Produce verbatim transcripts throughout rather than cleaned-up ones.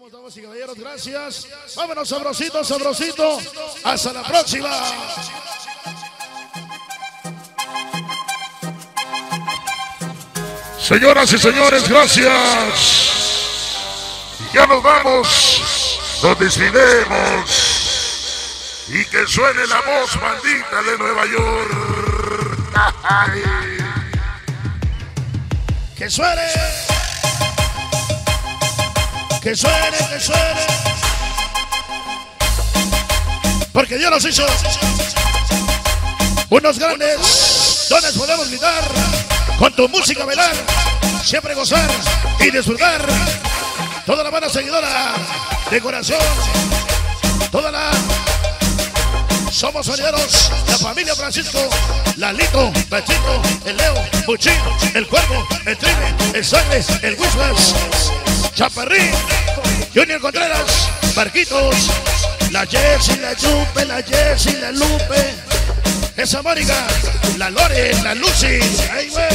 vamos, damas y caballeros, gracias. Vámonos, sabrosito, sabrosito. Hasta la próxima. Señoras y señores, gracias. Ya nos vamos, nos despidemos. Y que suene la voz maldita de Nueva York. Que suene. Que suene, que suene. Porque Dios nos hizo unos grandes dones, podemos gritar, con tu música bailar, siempre gozar y disfrutar. Toda la banda seguidora de corazón, toda la somos solideros, la familia Francisco, Lalito, Bachito, el Leo, Puchín, el Cuervo, el Tribe, el Sangre, el Wispas, Chaparrín, Junior Contreras, Marquitos, la Jessy, la Chupe, la Jessy, la Lupe, esa Mónica, la Lore, la Lucy, ay güey.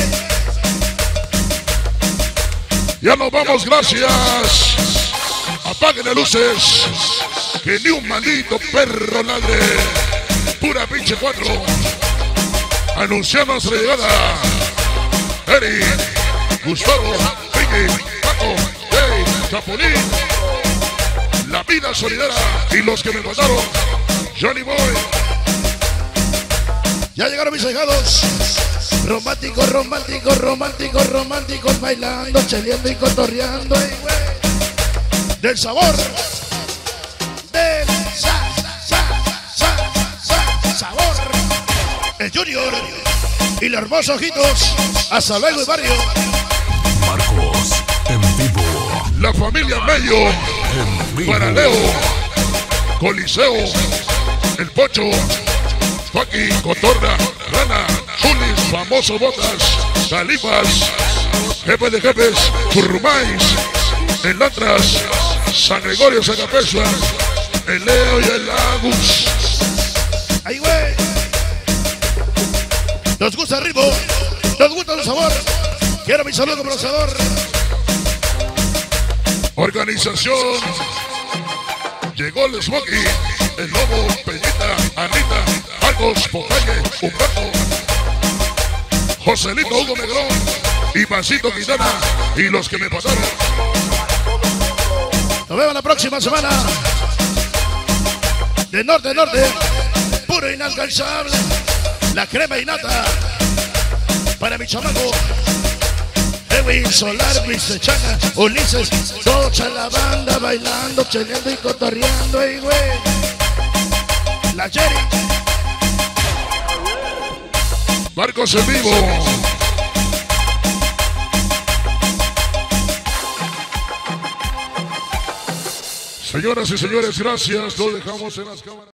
Ya nos vamos, gracias. Apaguen las luces, que ni un maldito perro ladre. Pura pinche cuatro. Anunciamos nuestra llegada. Eri, Gustavo, Vicky, Paco, Jay, Chapulín, La Vida Solidera y los que me mataron, Johnny Boy. Ya llegaron mis allegados. Románticos, románticos, románticos, románticos, bailando, cheleando y cotorreando, ey, güey. Del sabor, del sa, sa, sa, sa, sabor. El Junior y los hermosos ojitos. Hasta luego, el barrio. Marcos en vivo. La familia Mello, En vivo. para Leo, Coliseo, El Pocho, Faki, Cotorra, Rana, Zulis, Famoso Botas, Califas, Jefe de Jefes, Currumais, El Latras, San Gregorio Sacapesua, El Leo y el Agus. Ahí, güey. Nos gusta el ritmo, nos gusta el sabor. Quiero mi saludo como lanzador. Organización. Llegó el Smokey, el Lobo, Peñita, Anita, Marcos, Pocalle, Humberto, Joselito, Hugo Negrón, Ivancito Quintana y los que me pasaron. Nos vemos la próxima semana. De norte a norte, puro inalcanzable. La crema y nata para mi chamaco. Edwin, Solar, mister Chana, Ulises, tocha la banda bailando, cheleando y cotorreando, ey, güey. La Jerry. Marcos en vivo. Señoras y señores, gracias. Lo dejamos en las cámaras.